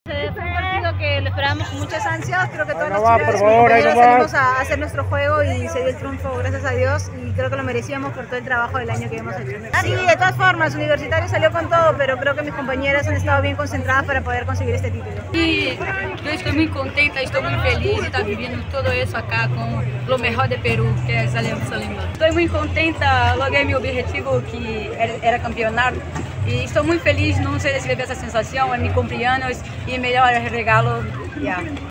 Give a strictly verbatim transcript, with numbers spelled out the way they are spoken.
Eh, Fue un partido que lo esperábamos con muchas ansias, creo que todas Ahí no las va, chicas por favor, ahí no va. salimos a hacer nuestro juego y se dio el triunfo, gracias a Dios, y creo que lo merecíamos por todo el trabajo del año que hemos hecho. Sí, de todas formas, Universitario salió con todo, pero creo que mis compañeras han estado bien concentradas para poder conseguir este título. E eu estou muito contenta, estou muito feliz de estar vivendo tudo isso acá com o melhor de Peru, que é as Alianças Alemãs. Estou muito contenta, logrei meu objetivo que era, era campeonato e estou muito feliz, não sei se essa sensação, é me cumprir anos e melhor regalo. Yeah.